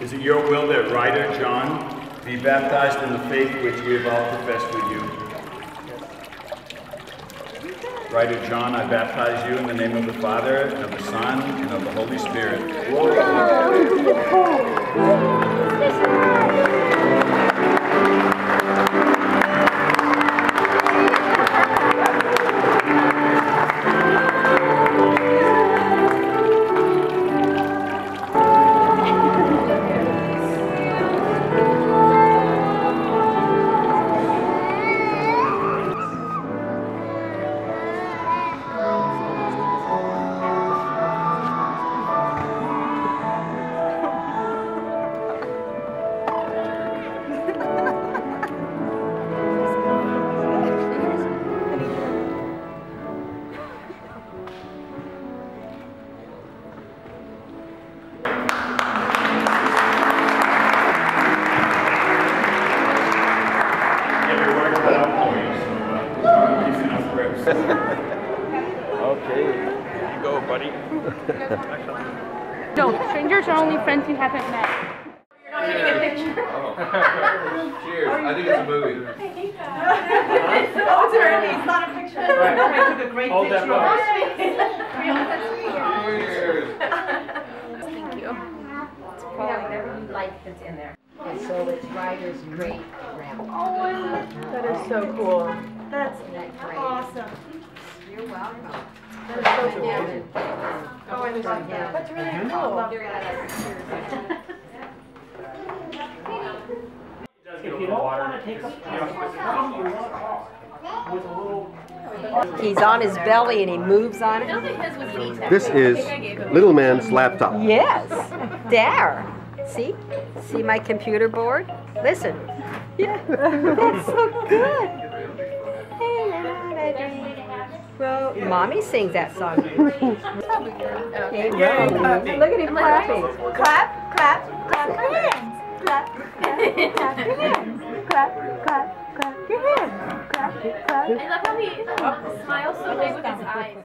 Is it your will that Ryder John be baptized in the faith which we have all professed with you? Ryder John, I baptize you in the name of the Father, and of the Son, and of the Holy Spirit. Okay, here you go, buddy. No, strangers are only friends you haven't met. You're not taking a picture. Cheers. I think it's a movie. Oh, it's already. It's not a picture. Right. I took a great Hold that picture. Cheers. Thank you. It's probably whatever you like that's in there. And so it's Ryder's great grandma. Oh, that is so cool. That's Isn't that great? awesome. You're welcome. That is so cool. Oh, I love that. That's really cool. If you don't want to take a He's on his belly and he moves on it. This is Little Man's laptop. Yes. There. See? See my computer board? Listen. Yeah. That's so good. Well, Mommy sings that song. Okay, look at him clapping. Clap, clap, clap your hands. Clap, clap, clap your hands. Clap, clap, clap your hands. Clap, clap. I love how he smiles so big with his eyes.